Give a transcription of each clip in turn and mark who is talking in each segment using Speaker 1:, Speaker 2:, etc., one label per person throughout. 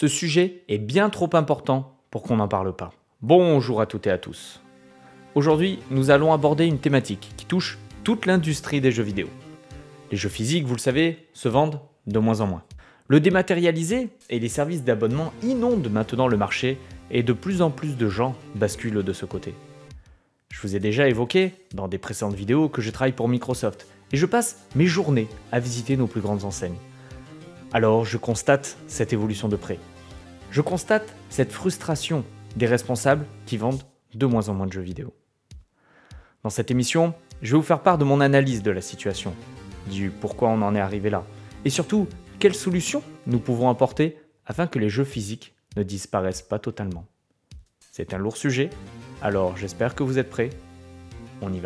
Speaker 1: ce sujet est bien trop important pour qu'on n'en parle pas. Bonjour à toutes et à tous. Aujourd'hui, nous allons aborder une thématique qui touche toute l'industrie des jeux vidéo. Les jeux physiques, vous le savez, se vendent de moins en moins. Le dématérialisé et les services d'abonnement inondent maintenant le marché et de plus en plus de gens basculent de ce côté. Je vous ai déjà évoqué dans des précédentes vidéos que je travaille pour Microsoft et je passe mes journées à visiter nos plus grandes enseignes. Alors je constate cette évolution de près. Je constate cette frustration des responsables qui vendent de moins en moins de jeux vidéo. Dans cette émission, je vais vous faire part de mon analyse de la situation, du pourquoi on en est arrivé là, et surtout quelles solutions nous pouvons apporter afin que les jeux physiques ne disparaissent pas totalement. C'est un lourd sujet, alors j'espère que vous êtes prêts. On y va.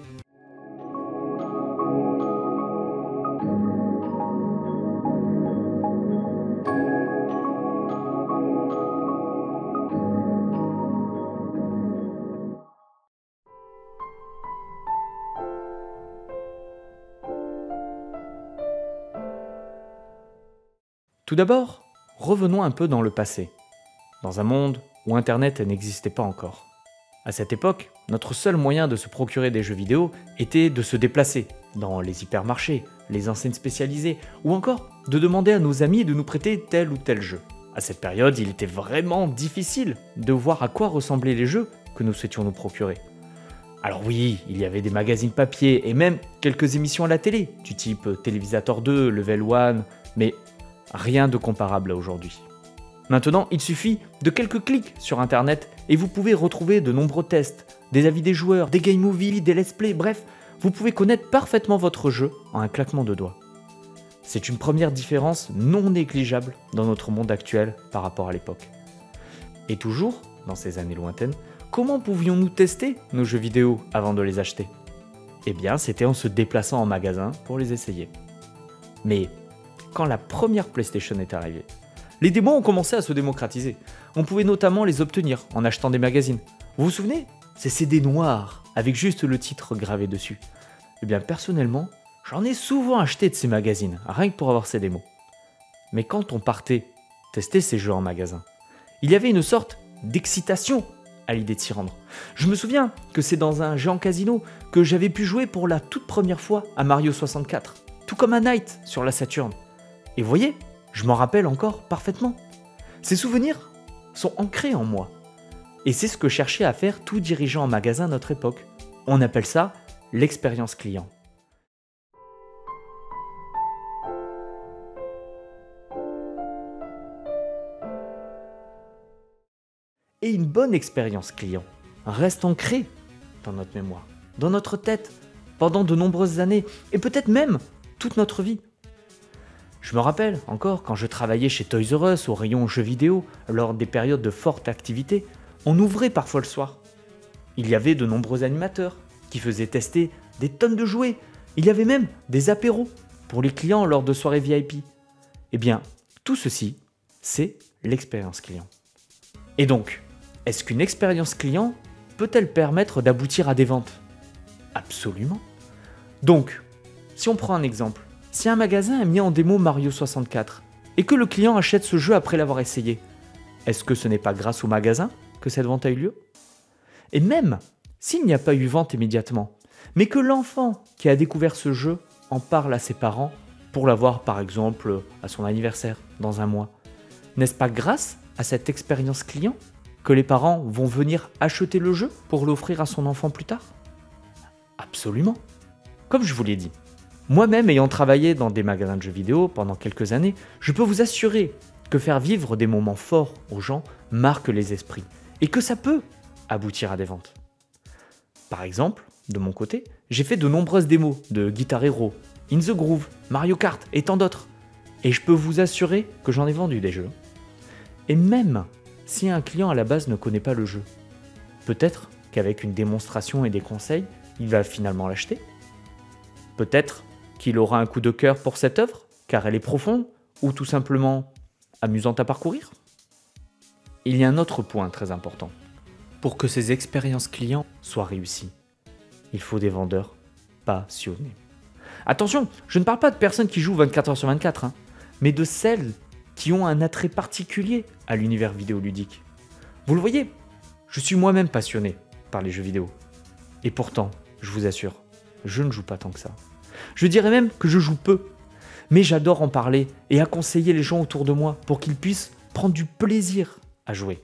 Speaker 1: Tout d'abord, revenons un peu dans le passé, dans un monde où Internet n'existait pas encore. À cette époque, notre seul moyen de se procurer des jeux vidéo était de se déplacer dans les hypermarchés, les enseignes spécialisées, ou encore de demander à nos amis de nous prêter tel ou tel jeu. À cette période, il était vraiment difficile de voir à quoi ressemblaient les jeux que nous souhaitions nous procurer. Alors oui, il y avait des magazines papier et même quelques émissions à la télé, du type Télévisateur 2, Level 1, mais rien de comparable à aujourd'hui. Maintenant, il suffit de quelques clics sur Internet et vous pouvez retrouver de nombreux tests, des avis des joueurs, des game movies, des let's play, bref, vous pouvez connaître parfaitement votre jeu en un claquement de doigts. C'est une première différence non négligeable dans notre monde actuel par rapport à l'époque. Et toujours, dans ces années lointaines, comment pouvions-nous tester nos jeux vidéo avant de les acheter ? Eh bien, c'était en se déplaçant en magasin pour les essayer. Mais quand la première PlayStation est arrivée, les démos ont commencé à se démocratiser. On pouvait notamment les obtenir en achetant des magazines. Vous vous souvenez ? Ces CD noirs, avec juste le titre gravé dessus. Eh bien personnellement, j'en ai souvent acheté de ces magazines, rien que pour avoir ces démos. Mais quand on partait tester ces jeux en magasin, il y avait une sorte d'excitation à l'idée de s'y rendre. Je me souviens que c'est dans un Géant Casino que j'avais pu jouer pour la toute première fois à Mario 64, tout comme à Night sur la Saturn. Et vous voyez, je m'en rappelle encore parfaitement. Ces souvenirs sont ancrés en moi. Et c'est ce que cherchait à faire tout dirigeant en magasin à notre époque. On appelle ça l'expérience client. Et une bonne expérience client reste ancrée dans notre mémoire, dans notre tête, pendant de nombreuses années, et peut-être même toute notre vie. Je me rappelle encore quand je travaillais chez Toys R Us au rayon jeux vidéo, lors des périodes de forte activité, on ouvrait parfois le soir. Il y avait de nombreux animateurs qui faisaient tester des tonnes de jouets. Il y avait même des apéros pour les clients lors de soirées VIP. Eh bien, tout ceci, c'est l'expérience client. Et donc, est-ce qu'une expérience client peut-elle permettre d'aboutir à des ventes ? Absolument. Donc, si on prend un exemple, si un magasin a mis en démo Mario 64 et que le client achète ce jeu après l'avoir essayé, est-ce que ce n'est pas grâce au magasin que cette vente a eu lieu ? Et même s'il n'y a pas eu vente immédiatement, mais que l'enfant qui a découvert ce jeu en parle à ses parents pour l'avoir par exemple à son anniversaire dans un mois, n'est-ce pas grâce à cette expérience client que les parents vont venir acheter le jeu pour l'offrir à son enfant plus tard ? Absolument. Comme je vous l'ai dit, moi-même ayant travaillé dans des magasins de jeux vidéo pendant quelques années, je peux vous assurer que faire vivre des moments forts aux gens marque les esprits et que ça peut aboutir à des ventes. Par exemple, de mon côté, j'ai fait de nombreuses démos de Guitar Hero, In the Groove, Mario Kart et tant d'autres. Et je peux vous assurer que j'en ai vendu des jeux. Et même si un client à la base ne connaît pas le jeu, peut-être qu'avec une démonstration et des conseils, il va finalement l'acheter. Peut-être qu'il aura un coup de cœur pour cette œuvre, car elle est profonde, ou tout simplement amusante à parcourir. Il y a un autre point très important. Pour que ces expériences clients soient réussies, il faut des vendeurs passionnés. Attention, je ne parle pas de personnes qui jouent 24 heures sur 24, mais de celles qui ont un attrait particulier à l'univers vidéoludique. Vous le voyez, je suis moi-même passionné par les jeux vidéo. Et pourtant, je vous assure, je ne joue pas tant que ça. Je dirais même que je joue peu. Mais j'adore en parler et à conseiller les gens autour de moi pour qu'ils puissent prendre du plaisir à jouer.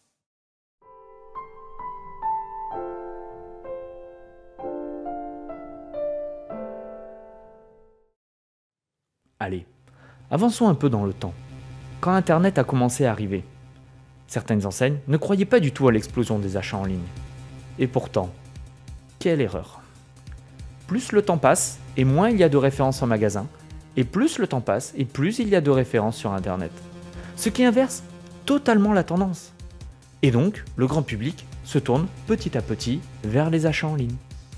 Speaker 1: Allez, avançons un peu dans le temps. Quand Internet a commencé à arriver, certaines enseignes ne croyaient pas du tout à l'explosion des achats en ligne. Et pourtant, quelle erreur! Plus le temps passe, et moins il y a de références en magasin, et plus le temps passe, et plus il y a de références sur Internet. Ce qui inverse totalement la tendance. Et donc, le grand public se tourne petit à petit vers les achats en ligne.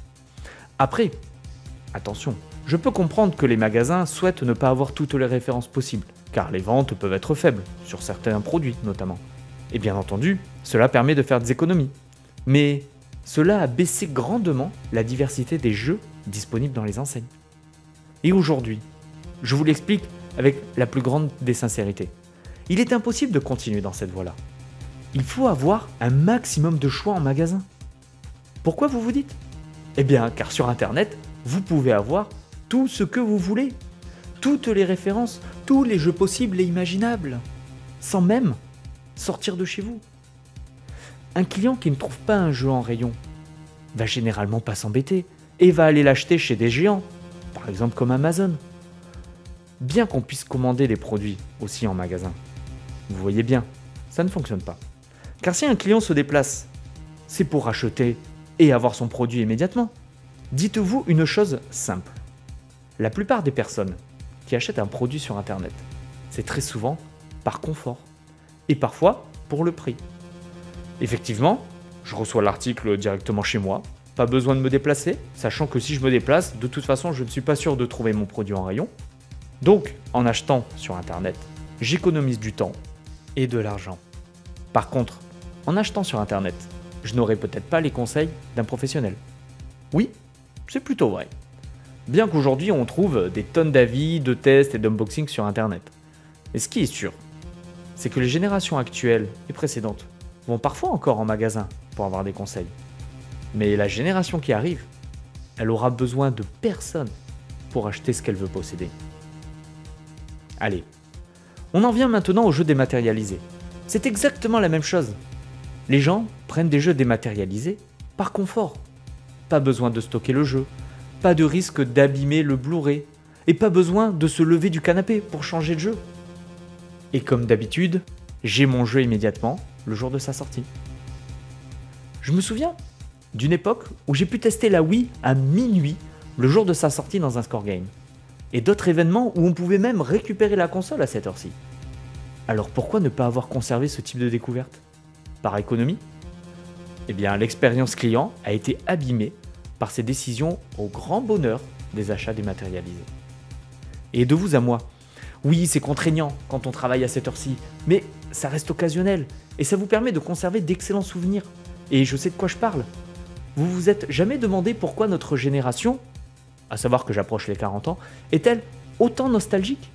Speaker 1: Après, attention, je peux comprendre que les magasins souhaitent ne pas avoir toutes les références possibles, car les ventes peuvent être faibles, sur certains produits notamment. Et bien entendu, cela permet de faire des économies. Mais cela a baissé grandement la diversité des jeux disponibles dans les enseignes. Et aujourd'hui, je vous l'explique avec la plus grande des sincérités. Il est impossible de continuer dans cette voie-là. Il faut avoir un maximum de choix en magasin. Pourquoi vous vous dites? Eh bien, car sur Internet, vous pouvez avoir tout ce que vous voulez. Toutes les références, tous les jeux possibles et imaginables. Sans même sortir de chez vous. Un client qui ne trouve pas un jeu en rayon va généralement pas s'embêter et va aller l'acheter chez des géants, par exemple comme Amazon. Bien qu'on puisse commander des produits aussi en magasin. Vous voyez bien, ça ne fonctionne pas. Car si un client se déplace, c'est pour acheter et avoir son produit immédiatement. Dites-vous une chose simple. La plupart des personnes qui achètent un produit sur Internet, c'est très souvent par confort. Et parfois pour le prix. Effectivement, je reçois l'article directement chez moi, pas besoin de me déplacer, sachant que si je me déplace, de toute façon je ne suis pas sûr de trouver mon produit en rayon. Donc, en achetant sur Internet, j'économise du temps et de l'argent. Par contre, en achetant sur Internet, je n'aurai peut-être pas les conseils d'un professionnel. Oui, c'est plutôt vrai. Bien qu'aujourd'hui on trouve des tonnes d'avis, de tests et d'unboxing sur Internet. Et ce qui est sûr, c'est que les générations actuelles et précédentes vont parfois encore en magasin pour avoir des conseils. Mais la génération qui arrive, elle aura besoin de personne pour acheter ce qu'elle veut posséder. Allez, on en vient maintenant aux jeux dématérialisés. C'est exactement la même chose. Les gens prennent des jeux dématérialisés par confort. Pas besoin de stocker le jeu, pas de risque d'abîmer le Blu-ray, et pas besoin de se lever du canapé pour changer de jeu. Et comme d'habitude, j'ai mon jeu immédiatement le jour de sa sortie. Je me souviens d'une époque où j'ai pu tester la Wii à minuit le jour de sa sortie dans un score game. Et d'autres événements où on pouvait même récupérer la console à cette heure-ci. Alors pourquoi ne pas avoir conservé ce type de découverte? Par économie? Eh bien, l'expérience client a été abîmée par ces décisions au grand bonheur des achats dématérialisés. Et de vous à moi, oui, c'est contraignant quand on travaille à cette heure-ci, mais ça reste occasionnel et ça vous permet de conserver d'excellents souvenirs. Et je sais de quoi je parle. Vous vous êtes jamais demandé pourquoi notre génération, à savoir que j'approche les 40 ans, est-elle autant nostalgique?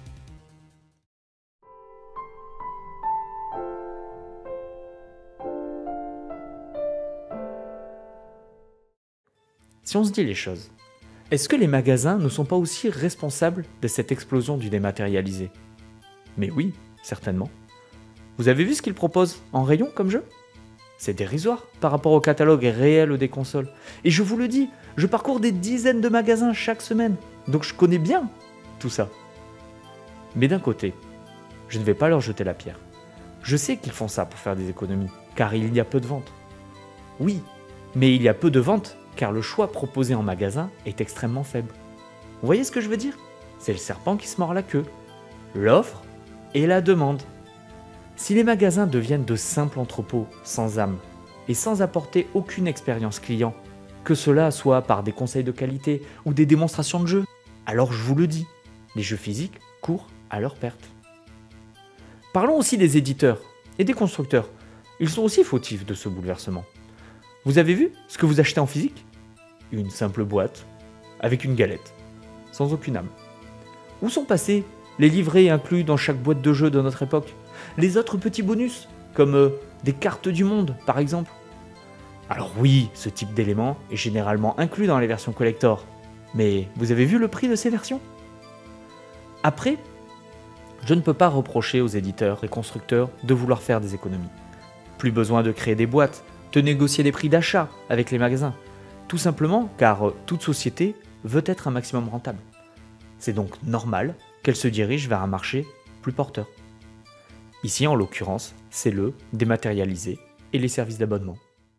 Speaker 1: Si on se dit les choses, est-ce que les magasins ne sont pas aussi responsables de cette explosion du dématérialisé? Mais oui, certainement. Vous avez vu ce qu'ils proposent en rayon comme jeu? C'est dérisoire par rapport au catalogue réel des consoles. Et je vous le dis, je parcours des dizaines de magasins chaque semaine, donc je connais bien tout ça. Mais d'un côté, je ne vais pas leur jeter la pierre. Je sais qu'ils font ça pour faire des économies, car il y a peu de ventes. Oui, mais il y a peu de ventes car le choix proposé en magasin est extrêmement faible. Vous voyez ce que je veux dire? C'est le serpent qui se mord la queue. L'offre et la demande. Si les magasins deviennent de simples entrepôts sans âme et sans apporter aucune expérience client, que cela soit par des conseils de qualité ou des démonstrations de jeux, alors je vous le dis, les jeux physiques courent à leur perte. Parlons aussi des éditeurs et des constructeurs. Ils sont aussi fautifs de ce bouleversement. Vous avez vu ce que vous achetez en physique? Une simple boîte avec une galette, sans aucune âme. Où sont passés les livrets inclus dans chaque boîte de jeu de notre époque, les autres petits bonus, comme des cartes du monde par exemple. Alors oui, ce type d'élément est généralement inclus dans les versions collector, mais vous avez vu le prix de ces versions? Après, je ne peux pas reprocher aux éditeurs et constructeurs de vouloir faire des économies. Plus besoin de créer des boîtes, de négocier des prix d'achat avec les magasins. Tout simplement car toute société veut être un maximum rentable. C'est donc normal qu'elle se dirige vers un marché plus porteur. Ici, en l'occurrence, c'est le dématérialisé et les services d'abonnement.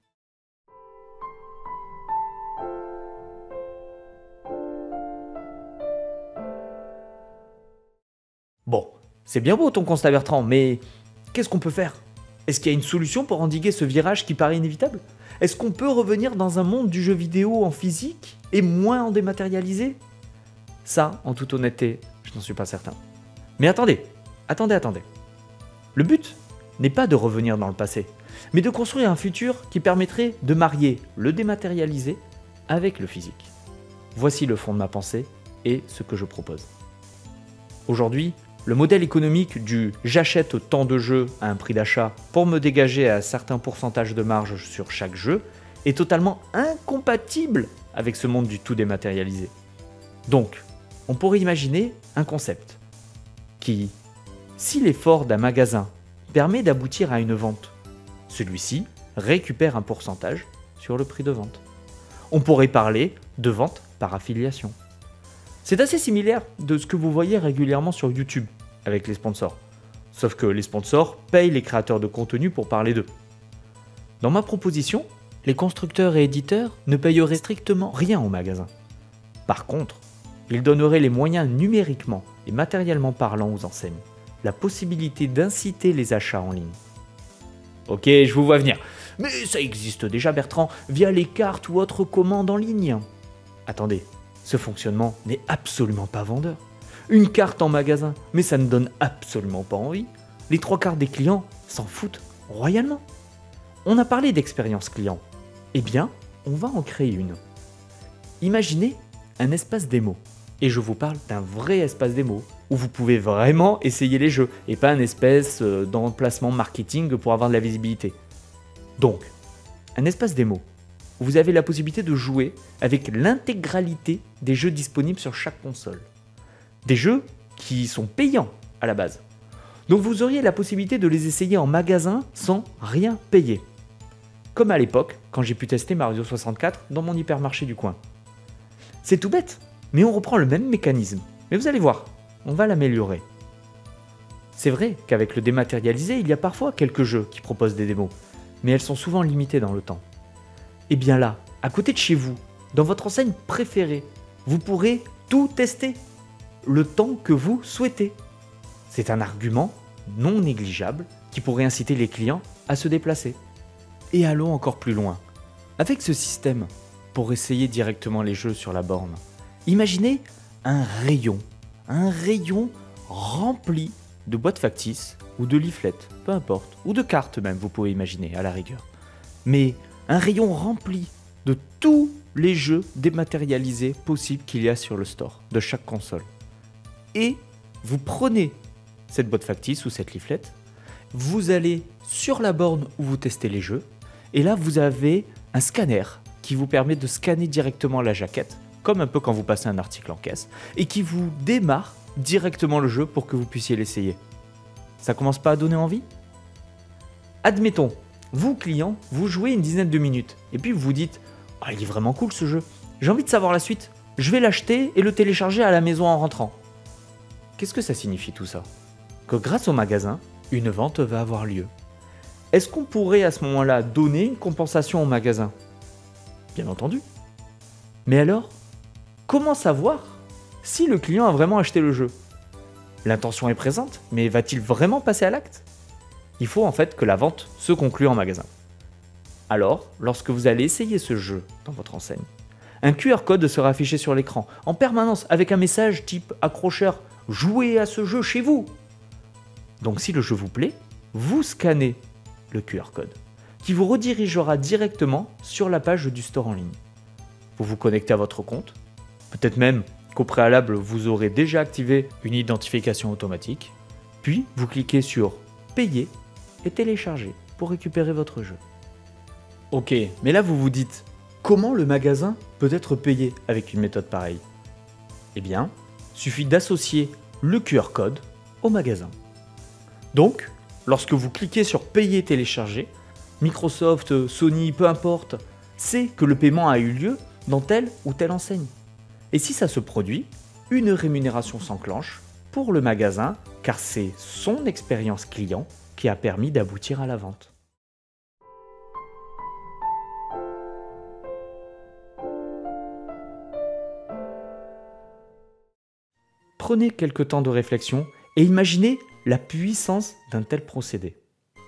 Speaker 1: Bon, c'est bien beau ton constat Bertrand, mais qu'est-ce qu'on peut faire? Est-ce qu'il y a une solution pour endiguer ce virage qui paraît inévitable? Est-ce qu'on peut revenir dans un monde du jeu vidéo en physique et moins en dématérialisé? Ça, en toute honnêteté, je n'en suis pas certain. Mais attendez. Le but n'est pas de revenir dans le passé, mais de construire un futur qui permettrait de marier le dématérialisé avec le physique. Voici le fond de ma pensée et ce que je propose. Aujourd'hui, le modèle économique du « j'achète tant de jeux à un prix d'achat pour me dégager un certain pourcentage de marge sur chaque jeu » est totalement incompatible avec ce monde du tout dématérialisé. Donc, on pourrait imaginer un concept qui, si l'effort d'un magasin permet d'aboutir à une vente, celui-ci récupère un pourcentage sur le prix de vente. On pourrait parler de vente par affiliation. C'est assez similaire de ce que vous voyez régulièrement sur YouTube avec les sponsors. Sauf que les sponsors payent les créateurs de contenu pour parler d'eux. Dans ma proposition, les constructeurs et éditeurs ne payeraient strictement rien au magasin. Par contre, ils donneraient les moyens numériquement et matériellement parlant aux enseignes, la possibilité d'inciter les achats en ligne. Ok, je vous vois venir. Mais ça existe déjà Bertrand, via les cartes ou autres commandes en ligne. Attendez. Ce fonctionnement n'est absolument pas vendeur. Une carte en magasin, mais ça ne donne absolument pas envie. Les 3/4 des clients s'en foutent royalement. On a parlé d'expérience client. Eh bien, on va en créer une. Imaginez un espace démo. Et je vous parle d'un vrai espace démo, où vous pouvez vraiment essayer les jeux, et pas un espèce d'emplacement marketing pour avoir de la visibilité. Donc, un espace démo. Vous avez la possibilité de jouer avec l'intégralité des jeux disponibles sur chaque console. Des jeux qui sont payants à la base. Donc vous auriez la possibilité de les essayer en magasin sans rien payer. Comme à l'époque, quand j'ai pu tester Mario 64 dans mon hypermarché du coin. C'est tout bête, mais on reprend le même mécanisme. Mais vous allez voir, on va l'améliorer. C'est vrai qu'avec le dématérialisé, il y a parfois quelques jeux qui proposent des démos, mais elles sont souvent limitées dans le temps. Et bien là, à côté de chez vous, dans votre enseigne préférée, vous pourrez tout tester, le temps que vous souhaitez. C'est un argument non négligeable qui pourrait inciter les clients à se déplacer. Et allons encore plus loin. Avec ce système, pour essayer directement les jeux sur la borne, imaginez un rayon rempli de boîtes factices ou de leaflets, peu importe, ou de cartes même, vous pouvez imaginer à la rigueur. Mais un rayon rempli de tous les jeux dématérialisés possibles qu'il y a sur le store de chaque console. Et vous prenez cette boîte factice ou cette leaflet, vous allez sur la borne où vous testez les jeux, et là vous avez un scanner qui vous permet de scanner directement la jaquette, comme un peu quand vous passez un article en caisse, et qui vous démarre directement le jeu pour que vous puissiez l'essayer. Ça commence pas à donner envie? Admettons, vous, client, vous jouez une dizaine de minutes, et puis vous vous dites « Ah, il est vraiment cool ce jeu, j'ai envie de savoir la suite, je vais l'acheter et le télécharger à la maison en rentrant. » Qu'est-ce que ça signifie tout ça? Que grâce au magasin, une vente va avoir lieu. Est-ce qu'on pourrait à ce moment-là donner une compensation au magasin? Bien entendu. Mais alors, comment savoir si le client a vraiment acheté le jeu? L'intention est présente, mais va-t-il vraiment passer à l'acte? Il faut en fait que la vente se conclue en magasin. Alors, lorsque vous allez essayer ce jeu dans votre enseigne, un QR code sera affiché sur l'écran en permanence avec un message type accrocheur « Jouez à ce jeu chez vous ». Donc si le jeu vous plaît, vous scannez le QR code qui vous redirigera directement sur la page du store en ligne. Vous vous connectez à votre compte, peut-être même qu'au préalable, vous aurez déjà activé une identification automatique. Puis, vous cliquez sur « Payer » et « Télécharger » pour récupérer votre jeu. Ok, mais là vous vous dites, comment le magasin peut être payé avec une méthode pareille? Eh bien, suffit d'associer le QR code au magasin. Donc, lorsque vous cliquez sur « Payer, télécharger », Microsoft, Sony, peu importe, sait que le paiement a eu lieu dans telle ou telle enseigne. Et si ça se produit, une rémunération s'enclenche pour le magasin, car c'est son expérience client qui a permis d'aboutir à la vente. Prenez quelques temps de réflexion et imaginez la puissance d'un tel procédé.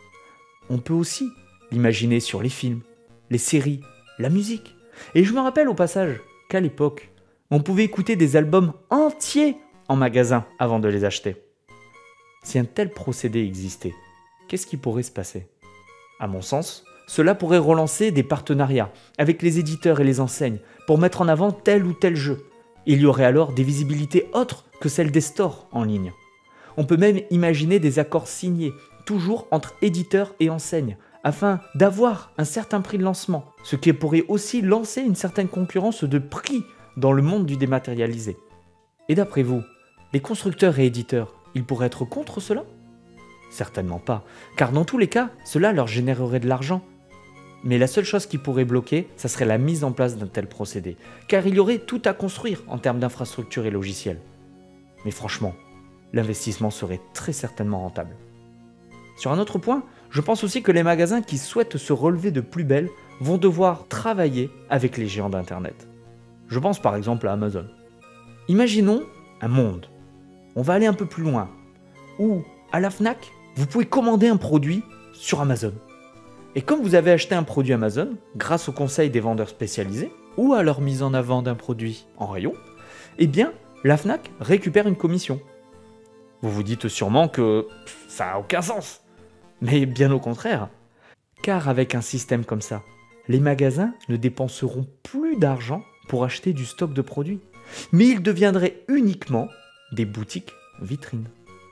Speaker 1: On peut aussi l'imaginer sur les films, les séries, la musique. Et je me rappelle au passage qu'à l'époque, on pouvait écouter des albums entiers en magasin avant de les acheter. Si un tel procédé existait, qu'est-ce qui pourrait se passer? À mon sens, cela pourrait relancer des partenariats avec les éditeurs et les enseignes pour mettre en avant tel ou tel jeu. Il y aurait alors des visibilités autres que celles des stores en ligne. On peut même imaginer des accords signés, toujours entre éditeurs et enseignes, afin d'avoir un certain prix de lancement, ce qui pourrait aussi lancer une certaine concurrence de prix dans le monde du dématérialisé. Et d'après vous, les constructeurs et éditeurs, ils pourraient être contre cela? Certainement pas, car dans tous les cas, cela leur générerait de l'argent. Mais la seule chose qui pourrait bloquer, ça serait la mise en place d'un tel procédé, car il y aurait tout à construire en termes d'infrastructure et logiciels. Mais franchement, l'investissement serait très certainement rentable. Sur un autre point, je pense aussi que les magasins qui souhaitent se relever de plus belle vont devoir travailler avec les géants d'Internet. Je pense par exemple à Amazon. Imaginons un monde, on va aller un peu plus loin, où à la Fnac, vous pouvez commander un produit sur Amazon. Et comme vous avez acheté un produit Amazon, grâce au conseil des vendeurs spécialisés, ou à leur mise en avant d'un produit en rayon, eh bien, la Fnac récupère une commission. Vous vous dites sûrement que ça n'a aucun sens. Mais bien au contraire. Car avec un système comme ça, les magasins ne dépenseront plus d'argent pour acheter du stock de produits, mais ils deviendraient uniquement des boutiques vitrines.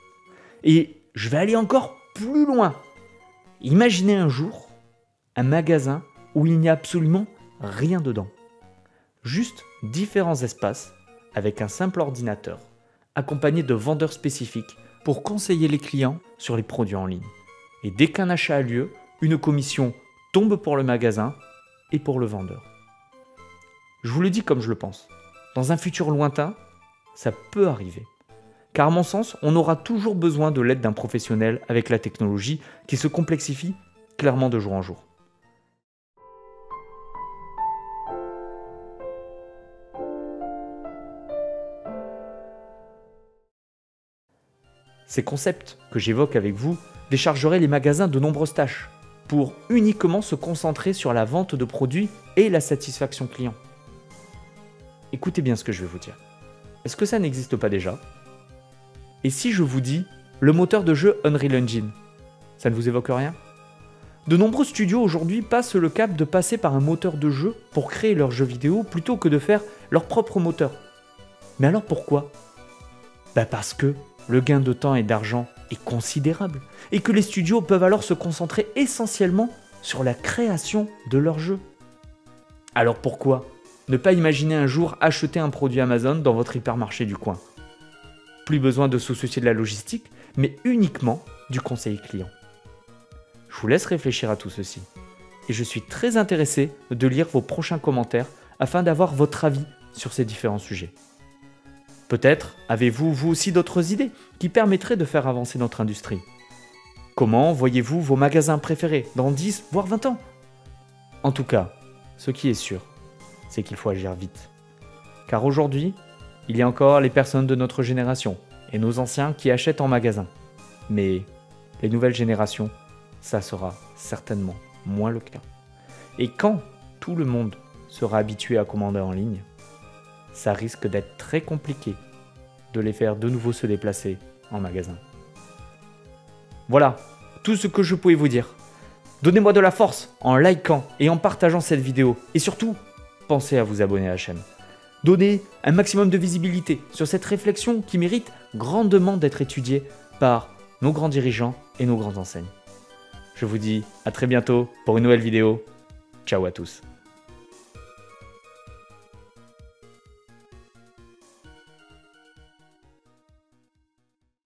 Speaker 1: Et je vais aller encore plus loin. Imaginez un jour un magasin où il n'y a absolument rien dedans. Juste différents espaces avec un simple ordinateur, accompagné de vendeurs spécifiques pour conseiller les clients sur les produits en ligne. Et dès qu'un achat a lieu, une commission tombe pour le magasin et pour le vendeur. Je vous le dis comme je le pense. Dans un futur lointain, ça peut arriver. Car à mon sens, on aura toujours besoin de l'aide d'un professionnel avec la technologie qui se complexifie clairement de jour en jour. Ces concepts que j'évoque avec vous déchargeraient les magasins de nombreuses tâches pour uniquement se concentrer sur la vente de produits et la satisfaction client. Écoutez bien ce que je vais vous dire. Est-ce que ça n'existe pas déjà? Et si je vous dis le moteur de jeu Unreal Engine, ça ne vous évoque rien? De nombreux studios aujourd'hui passent le cap de passer par un moteur de jeu pour créer leurs jeux vidéo plutôt que de faire leur propre moteur. Mais alors pourquoi? Parce que le gain de temps et d'argent est considérable et que les studios peuvent alors se concentrer essentiellement sur la création de leurs jeux. Alors pourquoi ne pas imaginer un jour acheter un produit Amazon dans votre hypermarché du coin? Plus besoin de se soucier de la logistique, mais uniquement du conseil client. Je vous laisse réfléchir à tout ceci. Et je suis très intéressé de lire vos prochains commentaires afin d'avoir votre avis sur ces différents sujets. Peut-être avez-vous vous aussi d'autres idées qui permettraient de faire avancer notre industrie. Comment voyez-vous vos magasins préférés dans 10 voire 20 ans? En tout cas, ce qui est sûr, c'est qu'il faut agir vite. Car aujourd'hui, il y a encore les personnes de notre génération et nos anciens qui achètent en magasin. Mais les nouvelles générations, ça sera certainement moins le cas. Et quand tout le monde sera habitué à commander en ligne, ça risque d'être très compliqué de les faire de nouveau se déplacer en magasin. Voilà, tout ce que je pouvais vous dire. Donnez-moi de la force en likant et en partageant cette vidéo. Et surtout, pensez à vous abonner à la chaîne. donner un maximum de visibilité sur cette réflexion qui mérite grandement d'être étudiée par nos grands dirigeants et nos grandes enseignes. Je vous dis à très bientôt pour une nouvelle vidéo. Ciao à tous.